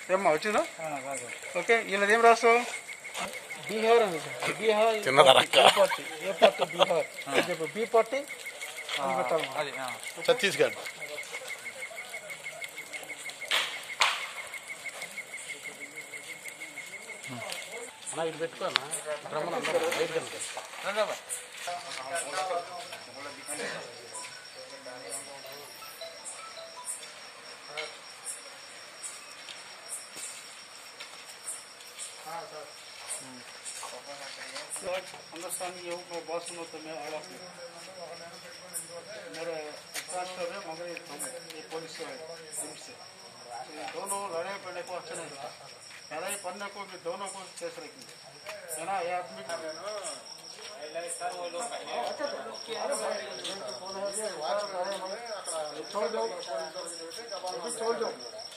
ఏమ్మా వచ్చిందా ఓకే వీళ్ళది ఏం రాష్ట్రం బీహార్ అని బీహార్ ఏ పార్టీ బీహార్ చెప్పు బీ పార్టీ అని పెట్టాలి ఛత్తీస్గఢ్ అన్నా ఇది పెట్టుకోనా బ్రహ్మణ अंडरस्टैंड ये मैं बॉस हूँ तो मैं ऑल ऑफ मेरे ट्रांसफर है मगर ये पुलिस से दोनों लड़ाई पड़ने को अच्छा नहीं था लड़ाई पड़ने को भी दोनों को केस रखी है ना ये आदमी छोड़ दो छोड़ दो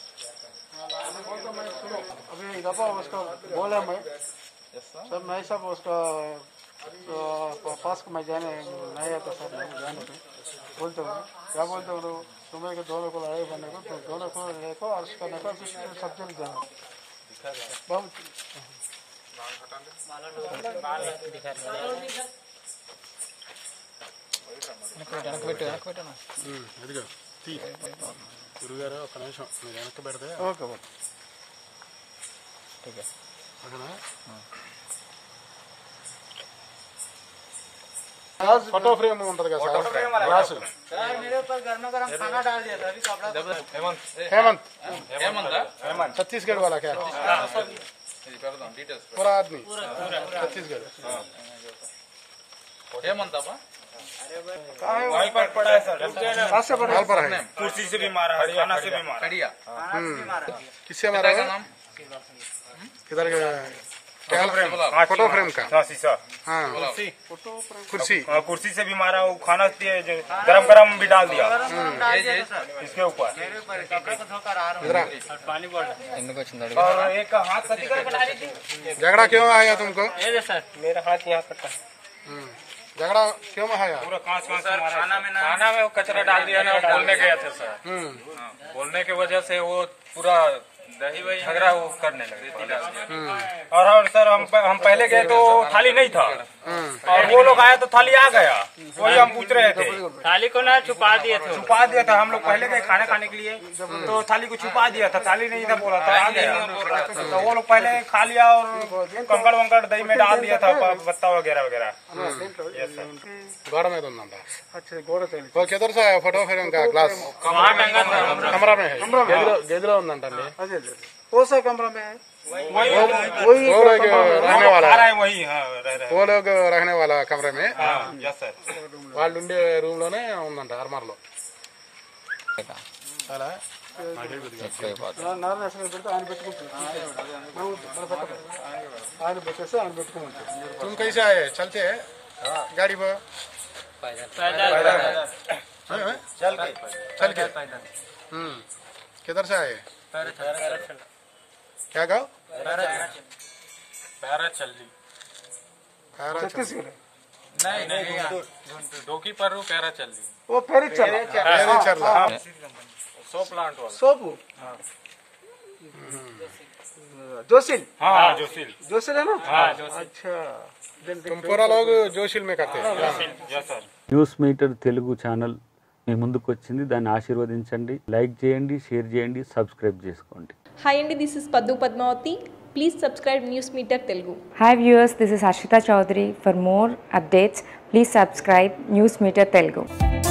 अभी दफा उसको बोला मैं सर मैं सब उसका पास को मैं जाने नहीं आता सर मैं जाने पे बोलता हूँ क्या बोलता हूँ तुम्हें के दोनों को लड़ाई करने को तो दोनों को लड़ाई को अरेस्ट करने का सब जन जाना बहुत అదిగో తీ గురుగారు ఒక నిమిషం మీరు వెనక్కి పెడితే ఓకే फोटो फ्रेम ఉంటుంది కదా సార్ గ్లాస్ मेरे ऊपर गर्मा गर्म खाना डाल दिया था अभी कपड़ा हेमंत छत्तीसगढ़ वाला क्या पूरा आदमी छत्तीसगढ़ हेमंत वहीं पर पड़ा है सर पर है कुर्सी से भी मारा है खाना से भी मारा किससे मारा है किधर फोटो फ्रेम का हाँ कुर्सी कुर्सी से भी मारा वो खाना गरम गरम भी डाल दिया इसके ऊपर और एक हाथ झगड़ा क्यों आया तुमको मेरा हाथ यहाँ कटा झगड़ा क्यों आया पूरा कांच खाना में वो कचरा डाल दिया ना बोलने गया था सर बोलने की वजह से वो पूरा झगड़ा वो करने लगे और सर हम पहले गए तो थाली नहीं था और वो लोग आए तो थाली आ गया वही हम पूछ रहे थे थाली को ना छुपा दिया था हम लोग पहले गए खाना खाने के लिए तो थाली को छुपा दिया था थाली नहीं था बोला था आ गया तो वो लोग पहले खा लिया और कंकड़ वंकड़ दही में डाल दिया था पत्ता वगैरह वगैरह गोड़ में ఉందంట अच्छा गोड़ वो किधर से आया फोटो फ्रेम का ग्लास कमरा में है गदिలో ఉందంటండి अजय कौन सा कमरा में है वही लोग रहने वाला है वही वो लोग रहने वाला कमरे में यस सर వాళ్ళు ఉండే రూమ్ లోనే ఉందంట ఆర్మర్ లో అలా నాన్న అసలు పెడితే ఆయన పెట్టుకుంటాడు ఆయన పెట్టేసి ఆయన పెట్టుకుంటాడు तुम कैसे आए चलते गाड़ी पर चल के किधर से आए क्या गाँव छत्तीसगढ़ नहीं डोकी पर पैरा चल रही वो फेरी चल सो प्लांट वाला सोपू जोशील हाँ जोशील है ना अच्छा तुम पूरा लोग जोशील में करते हैं yes sir news meter Telugu channel మీ ముందుకు వచ్చింది దాన్ని ఆశీర్వదించండి లైక్ చేయండి షేర్ చేయండి సబ్స్క్రైబ్ చేసుకోండి హాయ్ అండి this is Paddu Padmavathi please subscribe news meter Telugu Hi viewers, this is Harshita Chaudhary. For more updates, please subscribe News Meter Telugu.